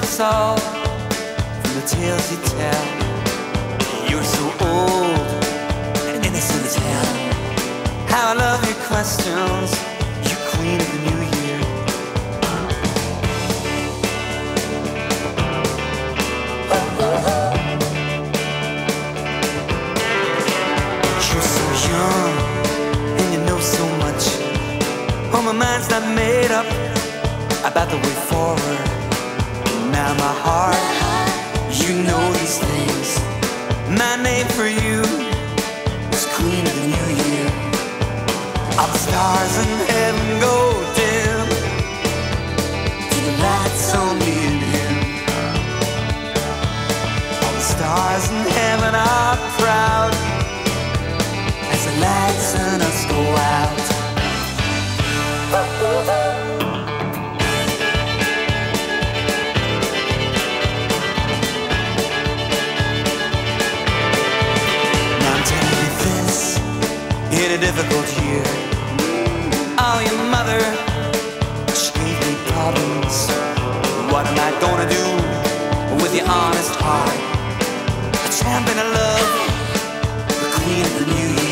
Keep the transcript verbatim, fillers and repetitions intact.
us all from the tales you tell. You're so old and innocent as hell. How I love your questions, you queen of the new year. You're so young and you know so much. Oh, my mind's not made up about the way forward. Now my heart, you know these things. My name for you is Queen of the New Year. All the stars in heaven go dim to the lights on me and him. All the stars in heaven are proud as the lights in us go out. In a difficult year, oh, your mother, she gave me problems. What am I gonna do with your honest heart? A champion of love, the queen of the new year.